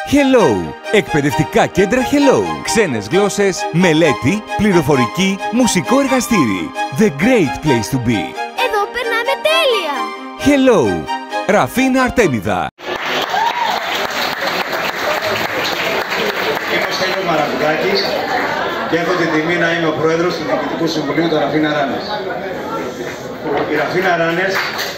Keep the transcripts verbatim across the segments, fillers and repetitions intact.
Hello! Εκπαιδευτικά κέντρα Hello. Ξένες γλώσσες, μελέτη, πληροφορική, μουσικό εργαστήρι. The great place to be. Εδώ περνάμε τέλεια! Hello! Ραφίνα Αρτέμιδα. Είμαι ο Στέλιος Μαρακουδάκης και έχω την τιμή να είμαι ο πρόεδρος του Διοικητικού Συμβουλίου του Ραφίνα Ράνες. Η Ραφίνα Ράνες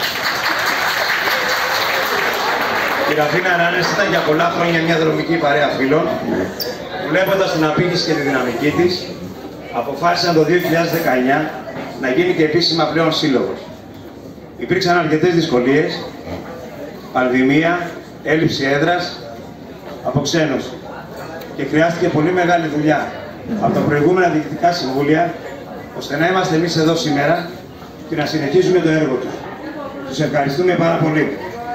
Η Ραφίνα Ράνες ήταν για πολλά χρόνια μια δρομική παρέα φίλων. Βλέποντας την απήχηση και τη δυναμική της, αποφάσισαν το δύο χιλιάδες δεκαεννιά να γίνει και επίσημα πλέον σύλλογος. Υπήρξαν αρκετές δυσκολίες, πανδημία, έλλειψη έδρας, αποξένωση. Και χρειάστηκε πολύ μεγάλη δουλειά από τα προηγούμενα διοικητικά συμβούλια, ώστε να είμαστε εμείς εδώ σήμερα και να συνεχίσουμε το έργο τους. Τους ευχαριστούμε πάρα πολύ.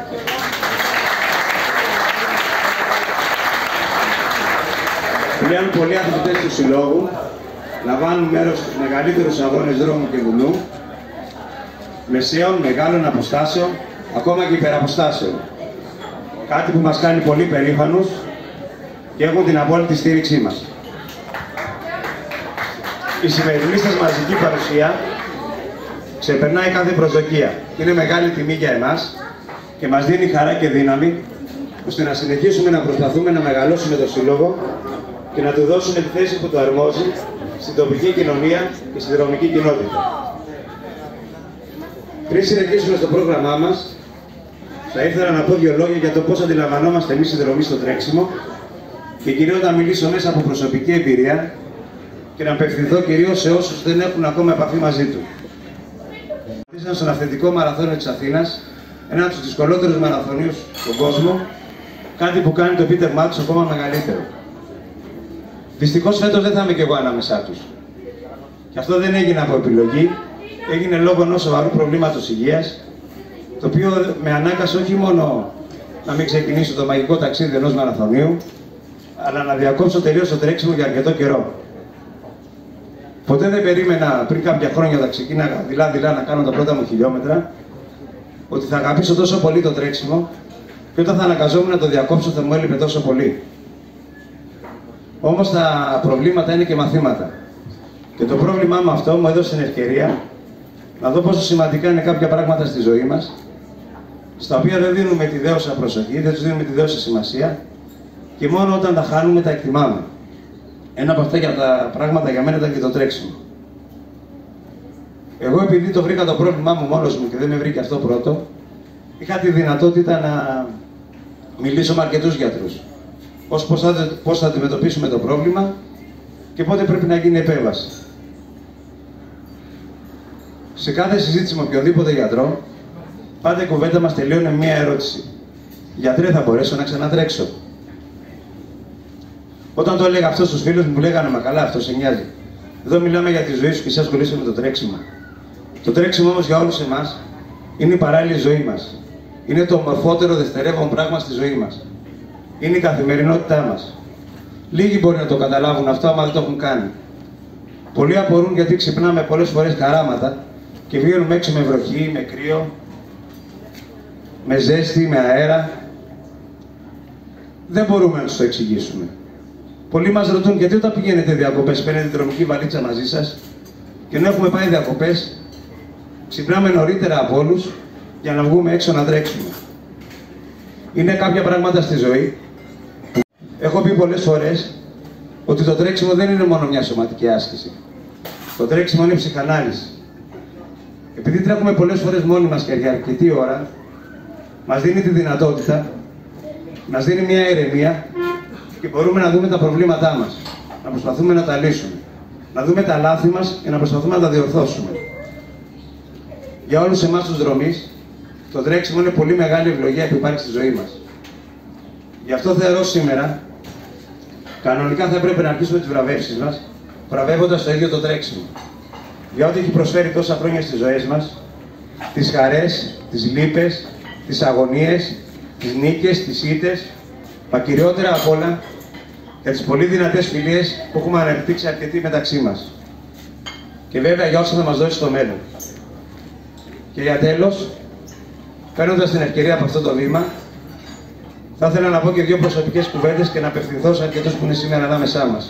Πλέον πολλοί αθλητές του Συλλόγου λαμβάνουν μέρος στους μεγαλύτερους αγώνες δρόμου και βουνού, μεσαίων, μεγάλων αποστάσεων, ακόμα και υπεραποστάσεων. Κάτι που μας κάνει πολύ περήφανους και έχουν την απόλυτη στήριξή μας. Η σημερινή σας μαζική παρουσία ξεπερνάει κάθε προσδοκία. Είναι μεγάλη τιμή για εμάς και μας δίνει χαρά και δύναμη ώστε να συνεχίσουμε να προσπαθούμε να μεγαλώσουμε το Σύλλογο και να του δώσουμε τη θέση που το αρμόζει στην τοπική κοινωνία και στη δρομική κοινότητα. Πριν συνεχίσουμε στο πρόγραμμά μας, θα ήθελα να πω δύο λόγια για το πώς αντιλαμβανόμαστε εμείς οι δρομείς στο τρέξιμο και κυρίως να μιλήσω μέσα από προσωπική εμπειρία και να απευθυνθώ κυρίως σε όσους δεν έχουν ακόμα επαφή μαζί του. Ήσαν στον αυθεντικό μαραθώνιο της Αθήνας, ένα από τους δυσκολότερους μαραθωνίους στον κόσμο, κάτι που κάνει το επίτευγμά τους ακόμα μεγαλύτερο. Δυστυχώς φέτος δεν θα είμαι κι εγώ ανάμεσά τους. Και αυτό δεν έγινε από επιλογή, έγινε λόγω ενός σοβαρού προβλήματος υγείας, το οποίο με ανάγκασε όχι μόνο να μην ξεκινήσω το μαγικό ταξίδι ενός μαραθωνίου, αλλά να διακόψω τελείως το τρέξιμο για αρκετό καιρό. Ποτέ δεν περίμενα πριν κάποια χρόνια όταν ξεκίναγα δειλά-δειλά να κάνω τα πρώτα μου χιλιόμετρα, ότι θα αγαπήσω τόσο πολύ το τρέξιμο και όταν θα αναγκαζόμουν να το διακόψω θα μου έλειπε τόσο πολύ. Όμως τα προβλήματα είναι και μαθήματα. Και το πρόβλημά μου αυτό μου έδωσε την ευκαιρία να δω πόσο σημαντικά είναι κάποια πράγματα στη ζωή μας, στα οποία δεν δίνουμε τη δέωσα προσοχή, δεν τους δίνουμε τη δέωσα σημασία και μόνο όταν τα χάνουμε τα εκτιμάμε. Ένα από αυτά για τα πράγματα για μένα ήταν και το τρέξιμο. Εγώ επειδή το βρήκα το πρόβλημά μου μόνος μου και δεν με βρήκε αυτό πρώτο, είχα τη δυνατότητα να μιλήσω με αρκετούς γιατρούς. Πώς, πώς, θα, πώς θα αντιμετωπίσουμε το πρόβλημα και πότε πρέπει να γίνει επέμβαση. Σε κάθε συζήτηση με οποιοδήποτε γιατρό, πάντα η κουβέντα μας τελείωνε με μία ερώτηση. Γιατρέ, θα μπορέσω να ξανατρέξω? Όταν το έλεγα αυτό στους φίλους μου, μου λέγανε μα καλά, αυτό σε νοιάζει. Εδώ μιλάμε για τη ζωή σου και εσύ ασχολείσαι με το τρέξιμο. Το τρέξιμο όμως για όλους εμάς είναι η παράλληλη ζωή μας. Είναι το ομορφότερο δευτερεύον πράγμα στη ζωή μας. Είναι η καθημερινότητά μας. Λίγοι μπορεί να το καταλάβουν αυτό, άμα δεν το έχουν κάνει. Πολλοί απορούν γιατί ξυπνάμε πολλές φορές χαράματα και βγαίνουμε έξω με βροχή, με κρύο, με ζέστη, με αέρα. Δεν μπορούμε να τους το εξηγήσουμε. Πολλοί μας ρωτούν γιατί όταν πηγαίνετε διακοπές, παίρνετε τη δρομική βαλίτσα μαζί σας και ενώ έχουμε πάει διακοπές, ξυπνάμε νωρίτερα από όλους για να βγούμε έξω να τρέξουμε. Είναι κάποια πράγματα στη ζωή. Έχω πει πολλές φορές ότι το τρέξιμο δεν είναι μόνο μια σωματική άσκηση. Το τρέξιμο είναι ψυχανάλυση. Επειδή τρέχουμε πολλές φορές μόνοι μας και για αρκετή ώρα, μας δίνει τη δυνατότητα, μας δίνει μια ηρεμία και μπορούμε να δούμε τα προβλήματά μας, να προσπαθούμε να τα λύσουμε, να δούμε τα λάθη μας και να προσπαθούμε να τα διορθώσουμε. Για όλους εμάς τους δρομείς, το τρέξιμο είναι πολύ μεγάλη ευλογία που υπάρχει στη ζωή μας. Γι' αυτό θεωρώ σήμερα, κανονικά θα έπρεπε να αρχίσουμε τις βραβεύσεις μας, βραβεύοντας το ίδιο το τρέξιμο. Για ό,τι έχει προσφέρει τόσα χρόνια στις ζωές μας, τις χαρές, τις λύπες, τις αγωνίες, τις νίκες, τις ήττες, μα κυριότερα απ' όλα για τις πολύ δυνατές φιλίες που έχουμε αναπτύξει αρκετοί μεταξύ μας. Και βέβαια για όσα θα μας δώσει στο μέλλον. Και για τέλος, παίρνοντας την ευκαιρία από αυτό το βήμα, Θα ήθελα να πω και δύο προσωπικές κουβέντες και να απευθυνθώ σε αρκετούς που είναι σήμερα ανάμεσά μας.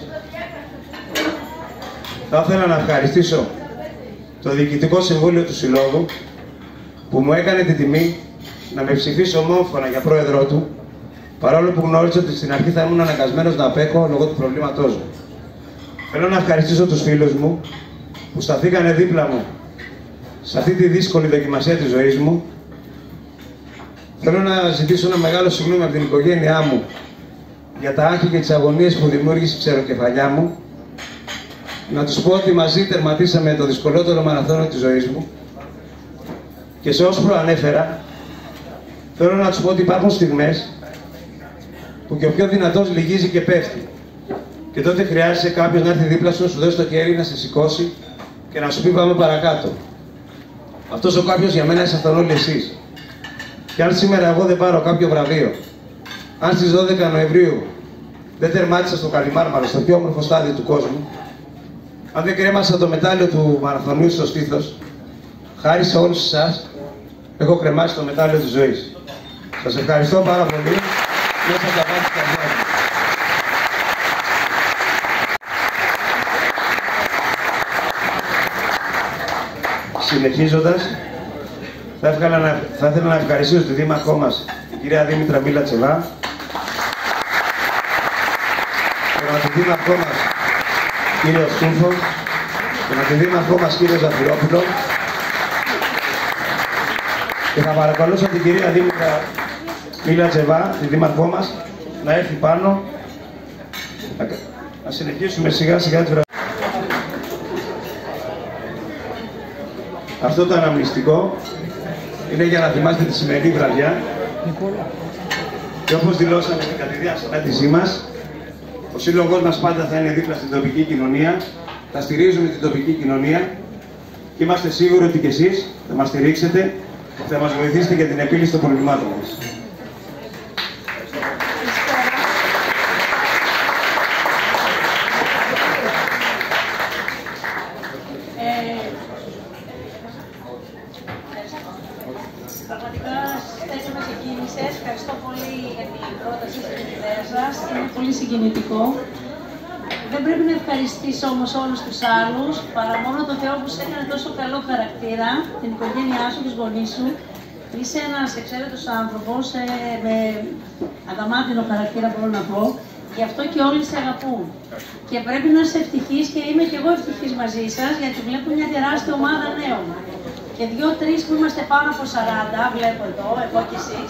Θα ήθελα να ευχαριστήσω το Διοικητικό Συμβούλιο του Συλλόγου που μου έκανε την τιμή να με ψηφίσει ομόφωνα για πρόεδρό του, παρόλο που γνώριζα ότι στην αρχή θα ήμουν αναγκασμένος να απέχω λόγω του προβλήματός μου. Θέλω να ευχαριστήσω τους φίλους μου που σταθήκανε δίπλα μου σε αυτή τη δύσκολη δοκιμασία της ζωής μου. Θέλω να ζητήσω ένα μεγάλο συγγνώμη από την οικογένειά μου για τα άγχη και τις αγωνίες που δημιούργησε η ξεροκεφαλιά μου. Να τους πω ότι μαζί τερματίσαμε το δυσκολότερο μαραθώνιο της ζωής μου. Και σε όσους προανέφερα, θέλω να τους πω ότι υπάρχουν στιγμές που και ο πιο δυνατός λυγίζει και πέφτει. Και τότε χρειάζεται κάποιος να έρθει δίπλα σου, να σου δώσει το χέρι, να σε σηκώσει και να σου πει πάμε παρακάτω. Αυτός ο κάποιος για μένα ήσασταν όλοι εσείς. Και αν σήμερα εγώ δεν πάρω κάποιο βραβείο, αν στις δώδεκα Νοεμβρίου δεν τερμάτισα στο Καλιμάρμαρο, στο πιο όμορφο στάδιο του κόσμου, αν δεν κρέμασα το μετάλλιο του μαραθωνίου στο στήθος, χάρη σε όλους εσάς, έχω κρεμάσει το μετάλλιο της ζωής. Σας ευχαριστώ πάρα πολύ. Μέσα από τα βάθη της καρδιάς μου. Συνεχίζοντας, θα ήθελα να, θα ήθελα να ευχαριστήσω τη δήμαρχό μας, την κυρία Δήμητρα Μίλα Τσεβά, τον αντιδήμαρχό μας, κύριο Στούφο, τον αντιδήμαρχό μας, κύριο Ζαφυρόπουλο, και θα παρακαλούσα την κυρία Δήμητρα Μίλα Τσεβά, τη δήμαρχό μας, να έρθει πάνω. Να συνεχίσουμε σιγά σιγά τη βραδιά. Αυτό το αναμνηστικό είναι για να θυμάστε τη σημερινή βραδιά. Και όπως δηλώσαμε στην κατηδία συνάντησή μας, ο σύλλογος μας πάντα θα είναι δίπλα στην τοπική κοινωνία, θα στηρίζουμε την τοπική κοινωνία και είμαστε σίγουροι ότι και εσείς θα μας στηρίξετε και θα μας βοηθήσετε για την επίλυση των προβλημάτων μας. Πραγματικά έτσι με ξεκίνησες. Ευχαριστώ πολύ για την πρόταση και την ιδέα σας. Είναι πολύ συγκινητικό. Δεν πρέπει να ευχαριστήσω όμως όλους τους άλλους, παρά μόνο τον Θεό που σου έκανε τόσο καλό χαρακτήρα, την οικογένειά σου, τους γονείς σου. Είσαι ένας εξαίρετος άνθρωπος, ε, με αδαμάντινο χαρακτήρα μπορώ να πω. Γι' αυτό και όλοι σε αγαπούν. Και πρέπει να είσαι ευτυχής και είμαι και εγώ ευτυχής μαζί σας, γιατί βλέπω μια τεράστια ομάδα νέων. Και δύο-τρεις που είμαστε πάνω από σαράντα, βλέπω εδώ, εγώ και εσείς.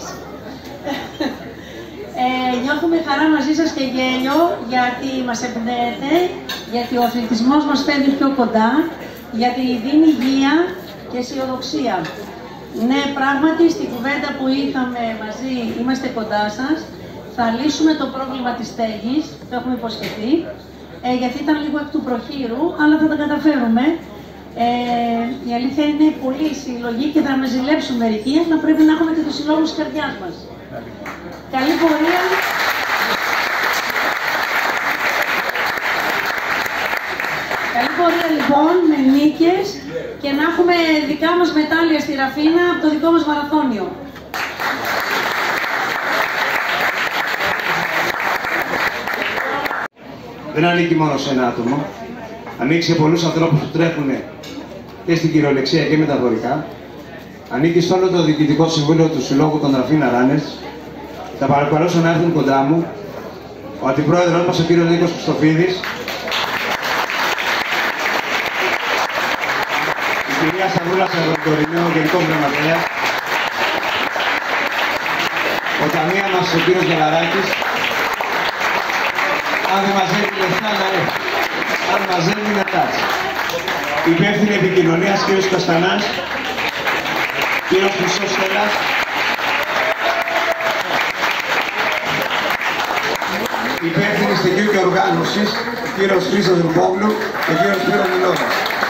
Ε, νιώθουμε χαρά μαζί σας και γέλιο, γιατί μας εμπνέεται, γιατί ο αθλητισμός μας φέρνει πιο κοντά, γιατί δίνει υγεία και αισιοδοξία. Ναι, πράγματι, στην κουβέντα που είχαμε μαζί, είμαστε κοντά σας. Θα λύσουμε το πρόβλημα της στέγης, το έχουμε υποσχεθεί, ε, γιατί ήταν λίγο εκ του προχείρου, αλλά θα τα καταφέρουμε. Ε, η αλήθεια είναι πολύ συλλογή και θα με ζηλέψουν μερικοί, αλλά πρέπει να έχουμε και τους συλλόγους της καρδιάς μας. Καλή πορεία. Καλή πορεία λοιπόν, με νίκες και να έχουμε δικά μας μετάλλια στη Ραφίνα από το δικό μας μαραθώνιο. Δεν ανήκει μόνο σε ένα άτομο. Ανήκει σε πολλούς ανθρώπους που τρέχουν και στην κυριολεξία και μεταφορικά. Ανήκει στο όλο το Διοικητικό Συμβούλιο του Συλλόγου των Ραφίνα Runners. Θα παρακαλώσω να έρθουν κοντά μου ο αντιπρόεδρος μας, ο κύριος Νίκος Χριστοφίδης, η κυρία Σαβούλα Σαρδοτορινού, ο Γενικός Γραμματέας, ο ταμεία μας, ο κύριος Γελαράκης. Αν δεν μαζεύει λεφτά, να έρθει. Αν μαζεύει, να τάξει. Υπεύθυνη επικοινωνίας, κύριος Καστανάς, κύριος Χρυσός Στέλλας, υπεύθυνη στοιχείου και οργάνωσης, ο κύριος Χρήστος Ρουπόγλου και ο κύριος Σπύρος Μιλώδας.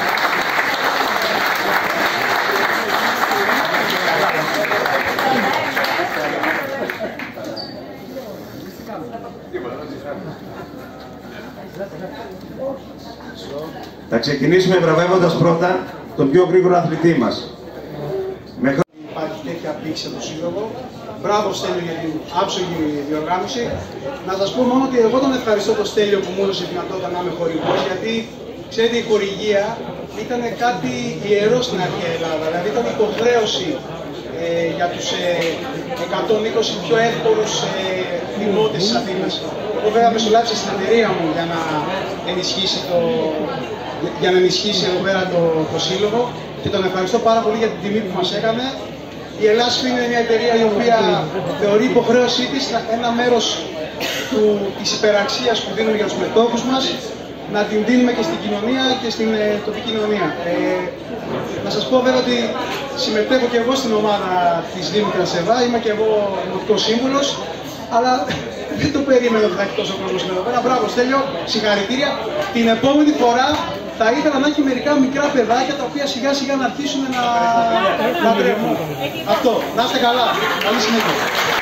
Θα ξεκινήσουμε βραβεύοντας πρώτα τον πιο γρήγορο αθλητή μας. Υπάρχει τέτοια απήξη από το Σύλλογο, Μπράβο Στέλιο για την άψογη διοργάνωση. Να σας πω μόνο ότι εγώ τον ευχαριστώ τον Στέλιο που μου έδωσε τη δυνατότητα να είμαι χορηγός, γιατί ξέρετε η χορηγία ήταν κάτι ιερό στην αρχαία Ελλάδα, δηλαδή ήταν υποχρέωση ε, για τους ε, εκατόν είκοσι πιο εύπορους ε, δημότες της Αθήνας. Εγώ βέβαια μεσολάβησα στην εταιρεία μου για να ενισχύσει, το, για να ενισχύσει εδώ πέρα το, το σύλλογο και τον ευχαριστώ πάρα πολύ για την τιμή που μας έκανε. Η Ελλάσφη είναι μια εταιρεία η οποία θεωρεί υποχρέωσή της ένα μέρος του, της υπεραξίας που δίνουμε για τους μετόχους μας να την δίνουμε και στην κοινωνία και στην ε, τοπική κοινωνία. Ε, να σας πω βέβαια ότι συμμετέχω και εγώ στην ομάδα της Δήμου Κρασεβά, είμαι και εγώ δημοτικός σύμβουλος, αλλά δεν το περίμενα ότι θα έχει τόσο κόσμο εδώ πέρα. Μπράβο Στέλιο, συγχαρητήρια. Την επόμενη φορά θα ήθελα να έχει μερικά μικρά παιδάκια τα οποία σιγά σιγά να αρχίσουν να, να τρέχουν. Αυτό. Να είστε καλά. Καλή συνέχεια.